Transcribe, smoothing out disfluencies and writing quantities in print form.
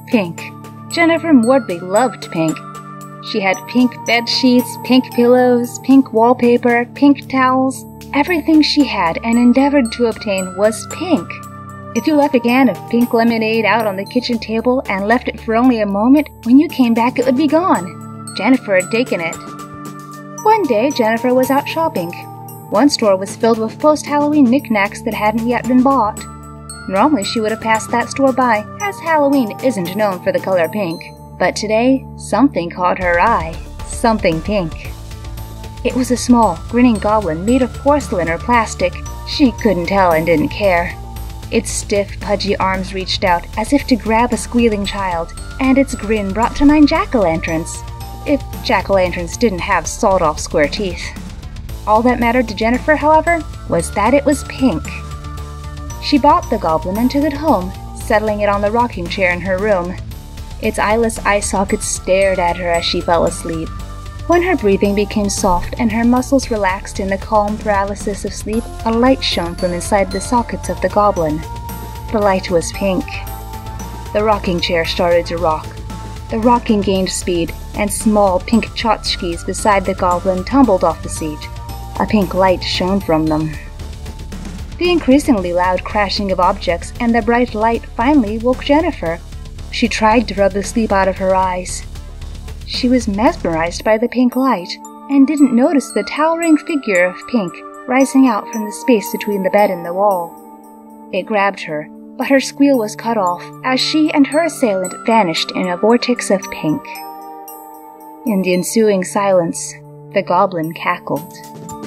Pink. Jennifer Mordby loved pink. She had pink bed sheets, pink pillows, pink wallpaper, pink towels. Everything she had and endeavored to obtain was pink. If you left a can of pink lemonade out on the kitchen table and left it for only a moment, when you came back it would be gone. Jennifer had taken it. One day, Jennifer was out shopping. One store was filled with post-Halloween knickknacks that hadn't yet been bought. Normally she would have passed that store by, as Halloween isn't known for the color pink. But today, something caught her eye. Something pink. It was a small, grinning goblin made of porcelain or plastic. She couldn't tell and didn't care. Its stiff, pudgy arms reached out as if to grab a squealing child, and its grin brought to mind jack-o'-lanterns. If jack-o'-lanterns didn't have sawed-off square teeth. All that mattered to Jennifer, however, was that it was pink. She bought the goblin and took it home, settling it on the rocking chair in her room. Its eyeless eye sockets stared at her as she fell asleep. When her breathing became soft and her muscles relaxed in the calm paralysis of sleep, a light shone from inside the sockets of the goblin. The light was pink. The rocking chair started to rock. The rocking gained speed, and small pink tchotchkes beside the goblin tumbled off the seat. A pink light shone from them. The increasingly loud crashing of objects and the bright light finally woke Jennifer. She tried to rub the sleep out of her eyes. She was mesmerized by the pink light, and didn't notice the towering figure of pink rising out from the space between the bed and the wall. It grabbed her, but her squeal was cut off as she and her assailant vanished in a vortex of pink. In the ensuing silence, the goblin cackled.